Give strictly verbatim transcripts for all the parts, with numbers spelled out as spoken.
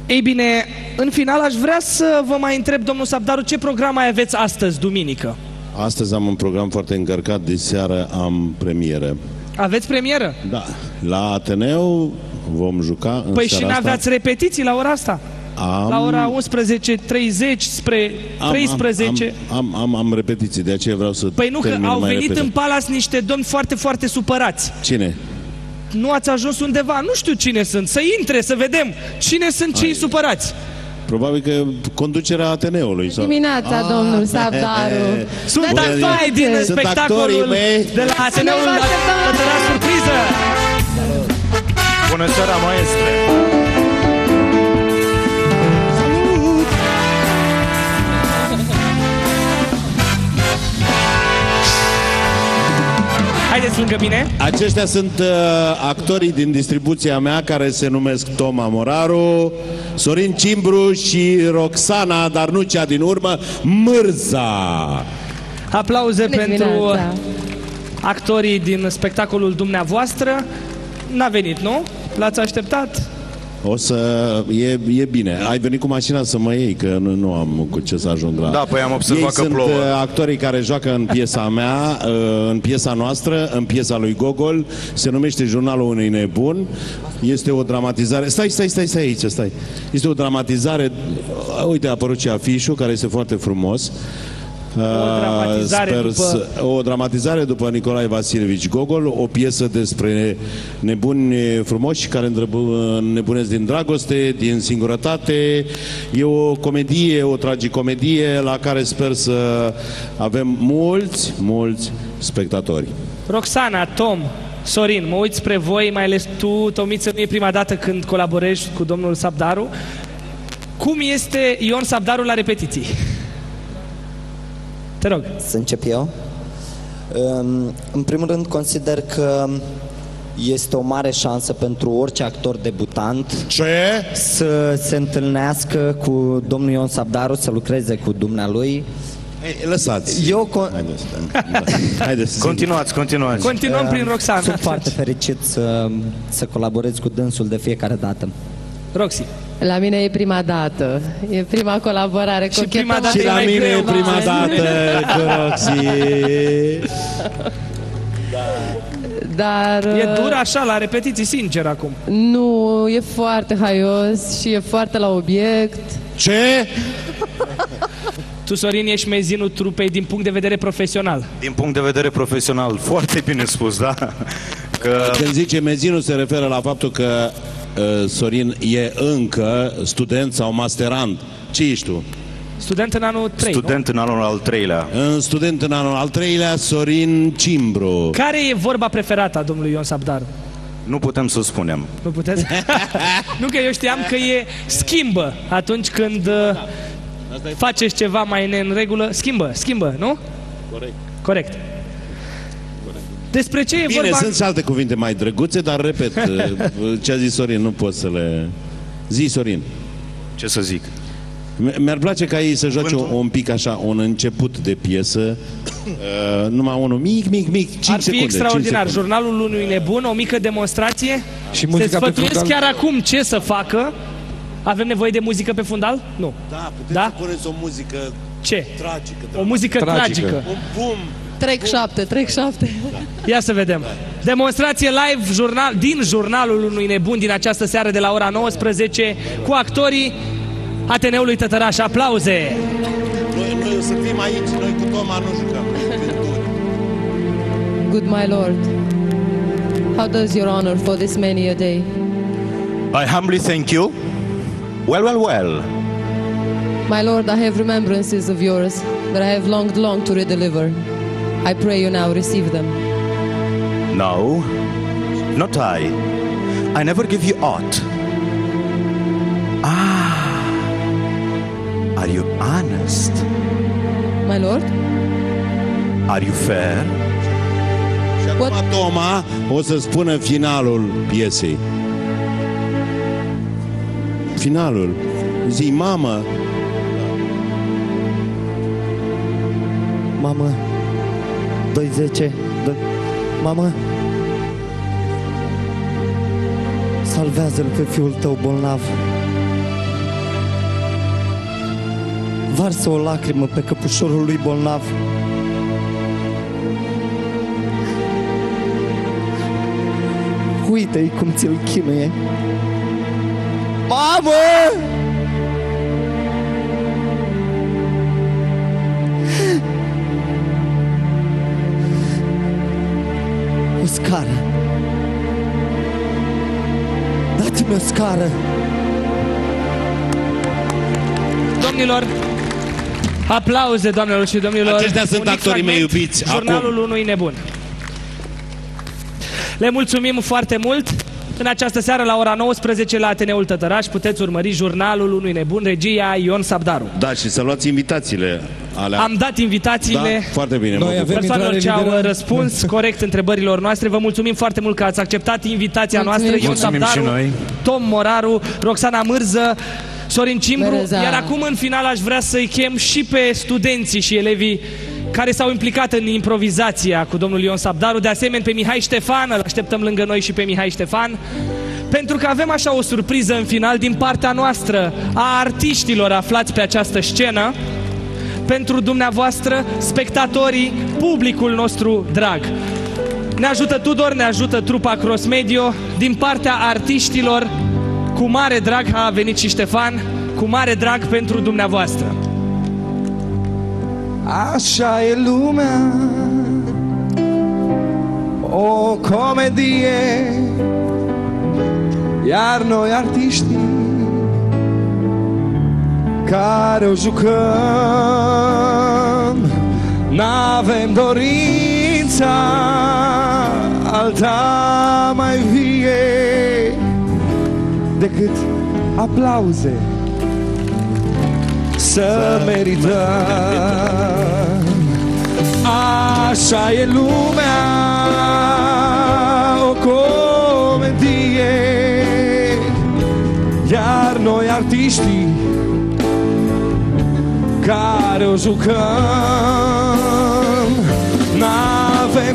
Ei bine, în final aș vrea să vă mai întreb, domnul Sabdaru, ce program mai aveți astăzi, duminică? Astăzi am un program foarte încărcat, de seară am premieră. Aveți premieră? Da. La Ateneu vom juca în Păi seara și n-aveați repetiții la ora asta? Am... La ora unsprezece treizeci spre treisprezece. Am, am, am, am, am repetiții, de aceea vreau să Păi nu, că au venit repede. în Palace niște domni foarte, foarte supărați. Cine? Nu ați ajuns undeva, nu știu cine sunt, să intre, să vedem cine sunt cei supărați. Probabil că conducerea Ateneului. Sau... Dimineața, ah, domnul Sabdaru. Sunt actori din sunt spectacolul de la Ateneul la Tătăraș Surpriză. Bună seara, maestre! Haideți lângă mine. Aceștia sunt uh, actorii din distribuția mea care se numesc Toma Moraru, Sorin Cimbru și Roxana, dar nu cea din urmă, Mârza. Aplauze pentru actorii din spectacolul dumneavoastră. N-a venit, nu? L-ați așteptat? O să... E, e bine. Ai venit cu mașina să mă iei, că nu, nu am cu ce să ajung la... Da, păi am observat Ei că sunt plouă. actorii care joacă în piesa mea, în piesa noastră, în piesa lui Gogol. Se numește Jurnalul unui nebun. Este o dramatizare... Stai, stai, stai, stai aici, stai. Este o dramatizare... Uite, a apărut și afișul, care este foarte frumos. O dramatizare, Sper după... să, o dramatizare după Nicolae Vasilievici Gogol, o piesă despre nebuni frumoși care nebunesc din dragoste, din singurătate. E o comedie, o tragicomedie la care sper să avem mulți, mulți spectatori. Roxana, Tom, Sorin, mă uit spre voi, mai ales tu, Tomiță, nu e prima dată când colaborezi cu domnul Sabdaru. Cum este Ion Sabdaru la repetiții? Te rog. Să încep eu. În primul rând, consider că este o mare șansă pentru orice actor debutant Ce? să se întâlnească cu domnul Ion Sabdaru, să lucreze cu dumnealui. Ei, lăsați. Eu con... Haideți, haideți. Continuați, continuați. Continuăm prin Roxana. Sunt foarte fericit să, să colaborez cu dânsul de fiecare dată. Roxy. La mine e prima dată. E prima colaborare. Și prima dată Și la mine e prima dată cu Roxy. Dar... E dur așa la repetiții, sincer, acum. Nu, e foarte haios și e foarte la obiect. Ce? Tu, Sorin, ești mezinul trupei din punct de vedere profesional. Din punct de vedere profesional, foarte bine spus, da? Că... Când zice mezinul, se referă la faptul că uh, Sorin e încă student sau masterand. Ce ești tu? Student în anul trei, Student nu? în anul al treilea. În student în anul al treilea, Sorin Cimbru. Care e vorba preferată a domnului Ion Sabdaru? Nu putem să spunem. Nu puteți? Nu, că eu știam că e schimbă atunci când uh, faceți ceva mai în regulă. Schimbă, schimbă, nu? Corect. Corect. Despre ce e Bine, vorba? sunt și alte cuvinte mai drăguțe, dar repet, ce a zis Sorin, nu pot să le... Zi, Sorin. Ce să zic? Mi-ar place ca ei să joace un pic așa, un început de piesă, uh, numai unul mic, mic, mic, cinci Ar fi secunde, extraordinar. cinci secunde. Jurnalul unui nebun, o mică demonstrație. Și muzica Se pe sfătuiesc fundal. chiar acum ce să facă. Avem nevoie de muzică pe fundal? Nu. Da, puteți Da? să puneți o muzică Ce? tragică. O muzică tragică. Tragică. Un bum. Trec șapte, trec șapte. Ia să vedem. Demonstrație live jurnal, din jurnalul unui nebun din această seară de la ora nouăsprezece cu actorii Ateneului Tătăraș. Aplauze! Noi, noi o să fim aici, noi cu Toma nu jucăm. Good my lord, how does your honor for this many a day? I humbly thank you. Well, well, well. My lord, I have remembrances of yours that I have longed long to redeliver. I pray you now receive them. No, not I. I never give you aught. Ah, are you honest? My lord? Are you fair? Și acum Toma o să spună finalul piesei. Finalul. Zi, mamă. Mamă, doi zece, doi... Mamă, salvează-l pe fiul tău bolnav. varsă o lacrimă pe căpușorul lui bolnav. Uite-i cum ți-l chinuie. Mamă! O scară. Dați-mi o scară. Domnilor, aplauze, doamnelor și domnilor. Aceștia sunt Unic actorii mei fragment, iubiți. Jurnalul Acum. unui nebun. Le mulțumim foarte mult. În această seară, la ora nouăsprezece, la Ateneul Tătăraș, puteți urmări Jurnalul unui nebun, regia Ion Sabdaru. Da, și să luați invitațiile alea. Am dat invitațiile. Da, foarte bine. Noi mă bucur. avem Persoanelor ce au liberă. răspuns corect întrebărilor noastre. Vă mulțumim foarte mult că ați acceptat invitația Mulțumim. noastră. Ion Mulțumim Sabdaru, și noi. Tom Moraru, Roxana Mârză, Sorin Cimbru. Bereza. Iar acum, în final, aș vrea să-i chem și pe studenții și elevii care s-au implicat în improvizația cu domnul Ion Sabdaru. De asemenea, pe Mihai Ștefan, îl așteptăm lângă noi și pe Mihai Ștefan. Pentru că avem așa o surpriză în final din partea noastră a artiștilor aflați pe această scenă. Pentru dumneavoastră, spectatorii, publicul nostru drag. Ne ajută Tudor, ne ajută trupa Cross Medio. Din partea artiștilor, cu mare drag a venit și Ștefan, cu mare drag pentru dumneavoastră. Așa e lumea, o comedie, iar noi artiștii care o jucăm n-avem dorința alta mai vie decât aplauze să merităm. Așa e lumea, o comedie, iar noi artiștii care o jucăm n-avem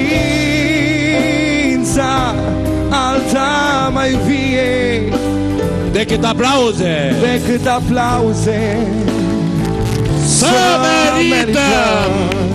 dorința alta mai vie Decât aplauze! decât aplauze Să merităm!